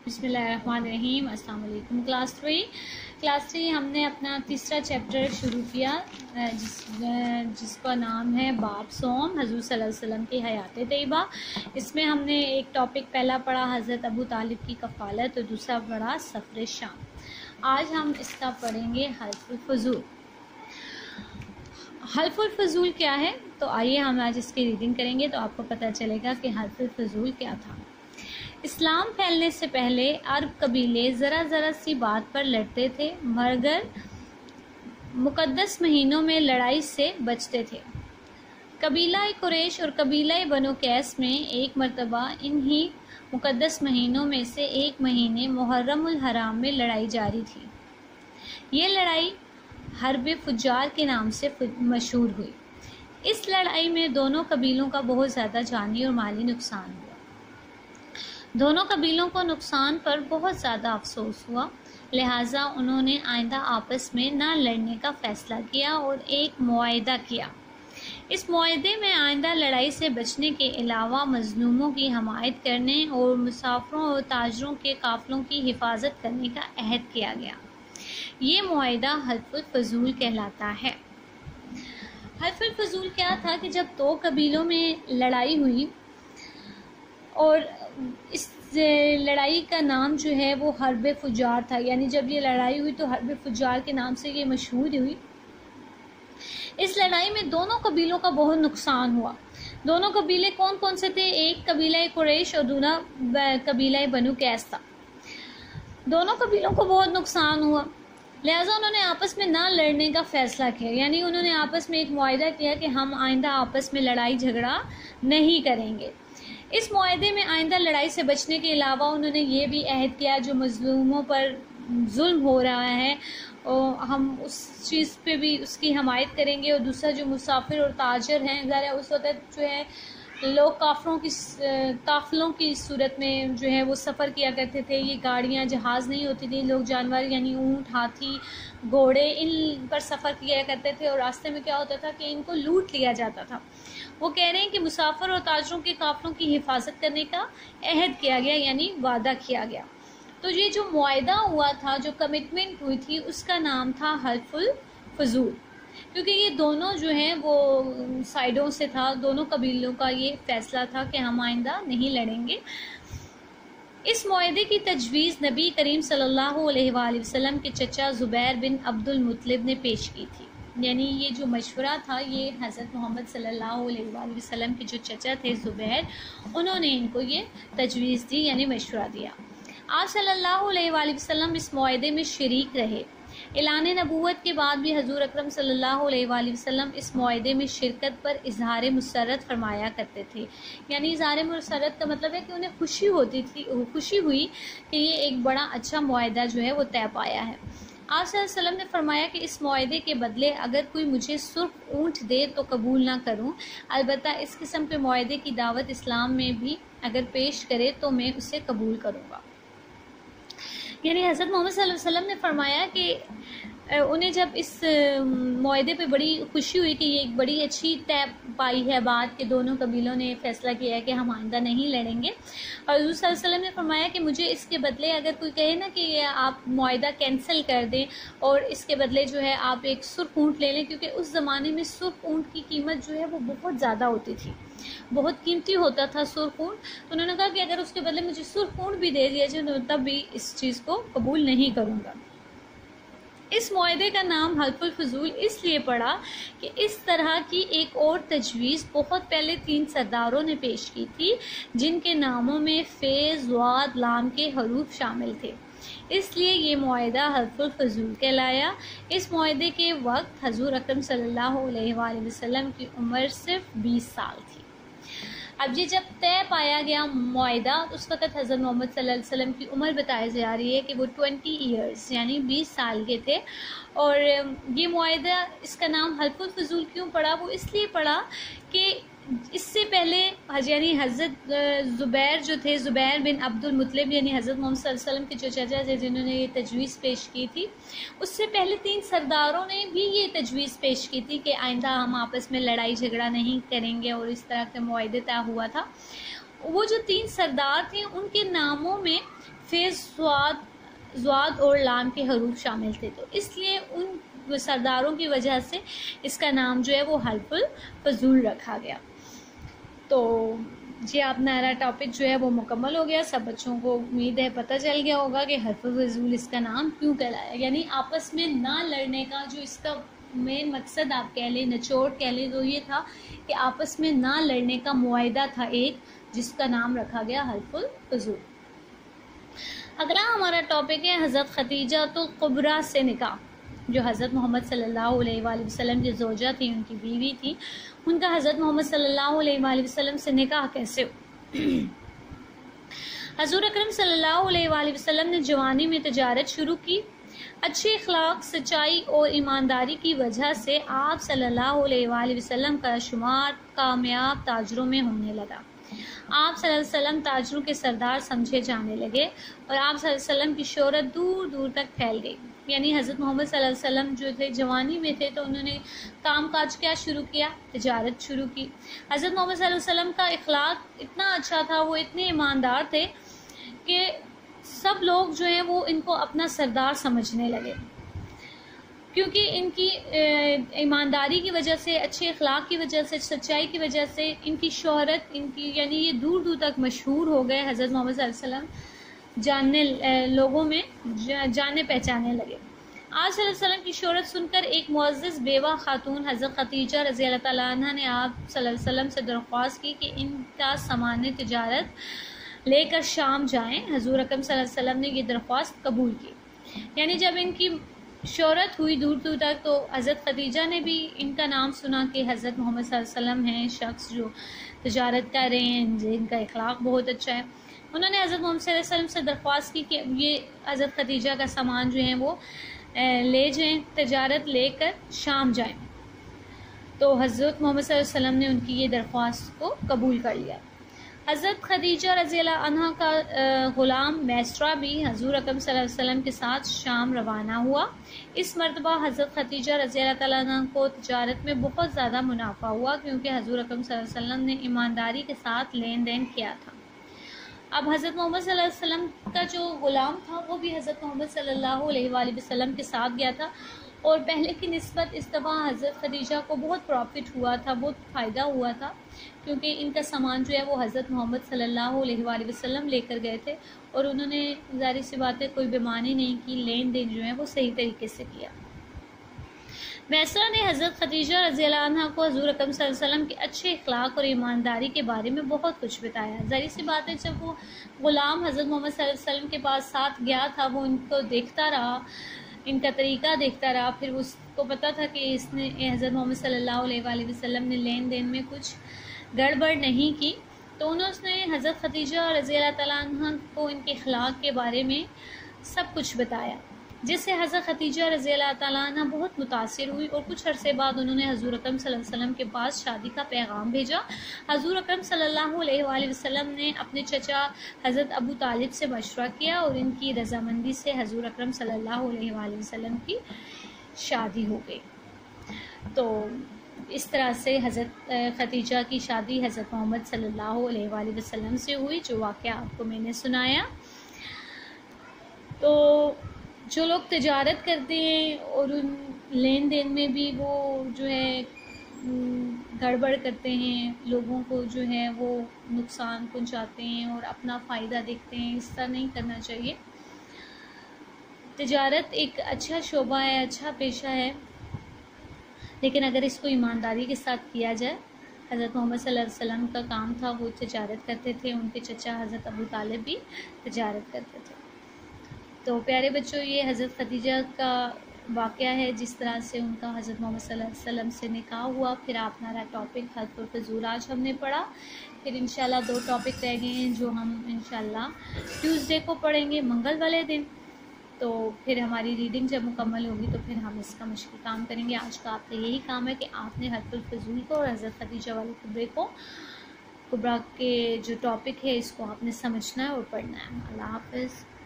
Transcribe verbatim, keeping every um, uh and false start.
بسم اللہ الرحمن الرحیم۔ السلام علیکم۔ کلاس تھری کلاس تھری ہم نے اپنا تیسرا چیپٹر شروع کیا جس جس کا نام ہے باب صوم، حضور صلی اللہ علیہ وسلم کی حیات طیبہ۔ اس میں ہم نے ایک ٹاپک پہلا پڑھا حضرت ابو طالب کی کفالت اور دوسرا پڑھا سفر شام۔ آج ہم اس کا پڑھیں گے حلف الفضول۔ حلف الفضول کیا ہے؟ تو آئیے ہم آج اس کی ریڈنگ کریں گے تو آپ کو پتہ چلے گا کہ حلف الفضول کیا تھا۔ اسلام پھیلنے سے پہلے عرب قبیلے ذرا ذرا سی بات پر لڑتے تھے مگر مقدس مہینوں میں لڑائی سے بچتے تھے۔ قبیلہ قریش اور قبیلہ بنو قیس میں ایک مرتبہ انہی مقدس مہینوں میں سے ایک مہینے محرم الحرام میں لڑائی جاری تھی۔ یہ لڑائی حرب فجار کے نام سے مشہور ہوئی۔ اس لڑائی میں دونوں قبیلوں کا بہت زیادہ جانی اور مالی نقصان ہوا۔ دونوں قبیلوں کو نقصان پر بہت زیادہ افسوس ہوا، لہٰذا انہوں نے آئندہ آپس میں نہ لڑنے کا فیصلہ کیا اور ایک معاہدہ کیا۔ اس معاہدے میں آئندہ لڑائی سے بچنے کے علاوہ مظلوموں کی حمایت کرنے اور مسافروں اور تاجروں کے قافلوں کی حفاظت کرنے کا عہد کیا گیا۔ یہ معاہدہ حلف الفضول کہلاتا ہے۔ حلف الفضول کیا تھا کہ جب دو قبیلوں میں لڑائی ہوئی اور اس لڑائی کا نام جو ہے وہ حرب فجار تھا، یعنی جب یہ لڑائی ہوئی تو حرب فجار کے نام سے یہ مشہور ہوئی۔ اس لڑائی میں دونوں قبیلوں کا بہت نقصان ہوا۔ دونوں قبیلے کون کون سے تھے؟ ایک قبیلہ قریش اور دوسرا قبیلہ بنو قیس تھا۔ دونوں قبیلوں کو بہت نقصان ہوا، لہٰذا انہوں نے آپس میں نہ لڑنے کا فیصلہ کیا، یعنی انہوں نے آپس میں ایک معاہدہ کیا کہ ہم آئندہ آپس میں لڑائی جھگڑا نہیں کریں گے۔ اس معاہدے میں آئندہ لڑائی سے بچنے کے علاوہ انہوں نے یہ بھی عہد کیا جو مظلوموں پر ظلم ہو رہا ہے اور ہم اس چیز پہ بھی اس کی حمایت کریں گے، اور دوسرا جو مسافر اور تاجر ہیں، ذرا اس وقت جو ہے لوگ کافروں کی قافلوں کی صورت میں جو ہے وہ سفر کیا کرتے تھے۔ یہ گاڑیاں جہاز نہیں ہوتی تھی، لوگ جانور یعنی اونٹ، ہاتھی، گھوڑے ان پر سفر کیا کرتے تھے، اور راستے میں کیا ہوتا تھا کہ ان کو لوٹ لیا جاتا تھا۔ وہ کہہ رہے ہیں کہ مسافر اور تاجروں کے قافلوں کی حفاظت کرنے کا عہد کیا گیا، یعنی وعدہ کیا گیا۔ تو یہ جو معاہدہ ہوا تھا، جو کمٹمنٹ ہوئی تھی، اس کا نام تھا حلف الفضول، کیونکہ یہ دونوں جو ہیں وہ سائڈوں سے تھا، دونوں قبیلوں کا یہ فیصلہ تھا کہ ہم آئندہ نہیں لڑیں گے۔ اس معاہدے کی تجویز نبی کریم صلی اللہ علیہ وآلہ وسلم کے چچا زبیر بن عبد المطلب نے پیش کی تھی، یعنی یہ جو مشورہ تھا یہ حضرت محمد صلی اللہ علیہ وآلہ وسلم کے جو چچا تھے زبیر، انہوں نے ان کو یہ تجویز دی، یعنی مشورہ دیا۔ آپ صلی اللہ علیہ وآلہ وسلم اس معاہدے میں شریک رہے۔ اعلان نبوت کے بعد بھی حضور اکرم صلی اللہ علیہ وآلہ وسلم اس معاہدے میں شرکت پر اظہار مسرت فرمایا کرتے تھے، یعنی اظہار مسرت کا مطلب ہے کہ انہیں خوشی ہوتی تھی خوشی ہوئی کہ یہ ایک بڑا اچھا معاہدہ جو ہے وہ طے پایا ہے۔ آپ صلی اللہ علیہ وسلم نے فرمایا کہ اس معاہدے کے بدلے اگر کوئی مجھے سرخ اونٹ دے تو قبول نہ کروں، البتہ اس قسم کے معاہدے کی دعوت اسلام میں بھی اگر پیش کرے تو میں اسے قبول کروں گا۔ یعنی حضرت محمد صلی اللہ علیہ وسلم نے فرمایا کہ انہیں جب اس معاہدے پہ بڑی خوشی ہوئی کہ یہ ایک بڑی اچھی طے پائی ہے بات کہ دونوں قبیلوں نے فیصلہ کیا ہے کہ ہم آئندہ نہیں لڑیں گے، اور حضور صلی اللہ علیہ وسلم نے فرمایا کہ مجھے اس کے بدلے اگر کوئی کہے نا کہ یہ آپ معاہدہ کینسل کر دیں اور اس کے بدلے جو ہے آپ ایک سرخ اونٹ لے لیں، کیونکہ اس زمانے میں سرخ اونٹ کی قیمت جو ہے وہ بہت زیادہ ہوتی تھی، بہت قیمتی ہوتا تھا سرخ اونٹ، تو انہوں نے کہا کہ اگر اس کے بدلے مجھے سرخ اونٹ بھی دے دیا جائے تب بھی اس چیز کو قبول نہیں کروں گا۔ اس معاہدے کا نام حلف الفضول اس لیے پڑا کہ اس طرح کی ایک اور تجویز بہت پہلے تین سرداروں نے پیش کی تھی جن کے ناموں میں فے، ضاد، لام کے حروف شامل تھے، اس لیے یہ معاہدہ حلف الفضول کہلایا۔ اس معاہدے کے وقت حضور اکرم صلی اللہ علیہ وآلہ وسلم کی عمر صرف بیس سال تھی۔ اب یہ جب طے پایا گیا معاہدہ، اس وقت حضرت محمد صلی اللہ علیہ وسلم کی عمر بتائی جا رہی ہے کہ وہ ٹوینٹی ایئرز یعنی بیس سال کے تھے، اور یہ معاہدہ اس کا نام حلف الفضول کیوں پڑا؟ وہ اس لیے پڑا کہ اس سے پہلے یعنی حضرت زبیر جو تھے، زبیر بن عبد المطلب، یعنی حضرت محمد صلی اللہ علیہ وسلم کے جو چچا تھے جنہوں نے یہ تجویز پیش کی تھی، اس سے پہلے تین سرداروں نے بھی یہ تجویز پیش کی تھی کہ آئندہ ہم آپس میں لڑائی جھگڑا نہیں کریں گے، اور اس طرح کے معاہدے طے ہوا تھا۔ وہ جو تین سردار تھے ان کے ناموں میں فیض زواد زواد اور لام کے حروف شامل تھے، تو اس لیے ان سرداروں کی وجہ سے اس کا نام جو ہے وہ حلف الفضول رکھا گیا۔ تو جی آپ نارا ٹاپک جو ہے وہ مکمل ہو گیا، سب بچوں کو امید ہے پتہ چل گیا ہوگا کہ حلف الفضول اس کا نام کیوں کہلایا، یعنی آپس میں نہ لڑنے کا جو اس کا مین مقصد آپ کہہ لیں، نچوڑ کہہ لیں، تو یہ تھا کہ آپس میں نہ لڑنے کا معاہدہ تھا ایک، جس کا نام رکھا گیا حلف الفضول۔ اگلا ہمارا ٹاپک ہے حضرت خدیجہ تو کبریٰ سے نکاح، جو حضرت محمد صلی اللہ علیہ وآلہ وسلم کی زوجہ تھی، ان کی بیوی تھی، ان کا حضرت محمد صلی اللہ علیہ وآلہ وسلم سے نکاح کیسے ہو؟ حضور اکرم صلی اللہ علیہ وآلہ وسلم نے جوانی میں تجارت شروع کی، اچھے اخلاق، سچائی اور ایمانداری کی وجہ سے آپ صلی اللہ علیہ وآلہ وسلم کا شمار کامیاب تاجروں میں ہونے لگا۔ آپ صلی اللہ علیہ وسلم تاجروں کے سردار سمجھے جانے لگے اور آپ صلی اللہ علیہ وسلم کی شہرت دور دور تک پھیل گئی۔ یعنی حضرت محمد صلی اللہ علیہ وسلم جو تھے جوانی میں تھے تو انہوں نے کام کاج کیا شروع کیا، تجارت شروع کی۔ حضرت محمد صلی اللہ علیہ وسلم کا اخلاق اتنا اچھا تھا، وہ اتنے ایماندار تھے کہ سب لوگ جو ہیں وہ ان کو اپنا سردار سمجھنے لگے، کیونکہ ان کی ایمانداری کی وجہ سے، اچھے اخلاق کی وجہ سے، سچائی کی وجہ سے ان کی شہرت، ان کی یعنی یہ دور دور تک مشہور ہو گئے۔ حضرت محمد صلی اللہ علیہ وسلم جاننے لوگوں میں جانے پہچانے لگے۔ آپ صلی اللہ علیہ وسلم کی شہرت سن کر ایک معزز بیوہ خاتون حضرت خدیجہ رضی اللہ تعالیٰ عنہ نے آپ صلی اللہ علیہ وسلم سے درخواست کی کہ ان کا سامان تجارت لے کر شام جائیں۔ حضور اکرم صلی اللہ علیہ وسلم نے یہ درخواست قبول کی۔ یعنی جب ان کی شہرت ہوئی دور دور تک تو حضرت خدیجہ نے بھی ان کا نام سنا کہ حضرت محمد صلی اللہ علیہ وسلم ہیں، شخص جو تجارت کر رہے ہیں، جن کا اخلاق بہت اچھا ہے۔ انہوں نے حضرت محمد صلی اللہ علیہ وسلم سے درخواست کی کہ یہ حضرت خدیجہ کا سامان جو ہے وہ لے جائیں، تجارت لے کر شام جائیں۔ تو حضرت محمد صلی اللہ علیہ وسلم نے ان کی یہ درخواست کو قبول کر لیا۔ حضرت خدیجہ رضی اللہ عنہ کا غلام میسرہ بھی حضور اکرم صلی اللہ علیہ وسلم کے ساتھ شام روانہ ہوا۔ اس مرتبہ حضرت خدیجہ رضی اللہ تعالیٰ عنہ کو تجارت میں بہت زیادہ منافع ہوا، کیونکہ حضور اکرم صلی اللہ علیہ وسلم نے ایمانداری کے ساتھ لین دین کیا تھا۔ اب حضرت محمد صلی اللہ علیہ وسلم کا جو غلام تھا وہ بھی حضرت محمد صلی اللہ علیہ وآلہ وسلم کے ساتھ گیا تھا، اور پہلے کی نسبت اس دفعہ حضرت خدیجہ کو بہت پروفٹ ہوا تھا، بہت فائدہ ہوا تھا، کیونکہ ان کا سامان جو ہے وہ حضرت محمد صلی اللہ علیہ وآلہ وسلم لے کر گئے تھے، اور انہوں نے ظاہر سی بات ہے کوئی بیمانی نہیں کی، لین دین جو ہے وہ صحیح طریقے سے کیا۔ میسرہ نے حضرت خدیجہ رضی اللہ عنہ کو حضور اکرم صلی اللہ علیہ وسلم کے اچھے اخلاق اور ایمانداری کے بارے میں بہت کچھ بتایا۔ ظاہر سی بات ہے جب وہ غلام حضرت محمد صلی اللہ علیہ وسلم کے پاس ساتھ گیا تھا، وہ ان کو دیکھتا رہا، ان کا طریقہ دیکھتا رہا، پھر اس کو پتہ تھا کہ اس نے حضرت محمد صلی اللہ علیہ وآلہ وسلم نے لین دین میں کچھ گڑبڑ نہیں کی، تو انہوں نے حضرت خدیجہ رضی اللہ تعالیٰ عنہ کو ان کے اخلاق کے بارے میں سب کچھ بتایا، جس سے حضرت خدیجہ رضی اللہ تعالیٰ عنہ بہت متاثر ہوئی، اور کچھ عرصے بعد انہوں نے حضور اکرم صلی اللہ علیہ وسلم کے پاس شادی کا پیغام بھیجا۔ حضور اکرم صلی اللہ علیہ وآلہ وسلم نے اپنے چچا حضرت ابو طالب سے مشورہ کیا، اور ان کی رضامندی سے حضور اکرم صلی اللہ علیہ وآلہ وسلم کی شادی ہو گئی۔ تو اس طرح سے حضرت خدیجہ کی شادی حضرت محمد صلی اللہ علیہ وآلہ وسلم سے ہوئی، جو واقعہ آپ کو میں نے سنایا۔ تو جو لوگ تجارت کرتے ہیں اور ان لین دین میں بھی وہ جو ہے گڑبڑ کرتے ہیں، لوگوں کو جو ہے وہ نقصان پہنچاتے ہیں اور اپنا فائدہ دیکھتے ہیں، اس طرح نہیں کرنا چاہیے۔ تجارت ایک اچھا شعبہ ہے، اچھا پیشہ ہے، لیکن اگر اس کو ایمانداری کے ساتھ کیا جائے۔ حضرت محمد صلی اللہ علیہ وسلم کا کام تھا، وہ تجارت کرتے تھے، ان کے چچا حضرت ابو طالب بھی تجارت کرتے تھے۔ تو پیارے بچوں، یہ حضرت خدیجہ کا واقعہ ہے، جس طرح سے ان کا حضرت محمد صلی اللہ علیہ وسلم سے نکاح ہوا۔ پھر آپ ہمارا ٹاپک حلف الفضول آج ہم نے پڑھا، پھر انشاءاللہ دو ٹاپک رہ گئے ہیں جو ہم انشاءاللہ ٹیوزڈے کو پڑھیں گے، منگل والے دن۔ تو پھر ہماری ریڈنگ جب مکمل ہوگی تو پھر ہم اس کا مشکل کام کریں گے۔ آج کا آپ کا یہی کام ہے کہ آپ نے حلف الفضول کو اور حضرت خدیجہ والے کبرے کو کبریٰ کے جو ٹاپک ہے اس کو آپ نے سمجھنا ہے اور پڑھنا ہے۔ اللہ حافظ۔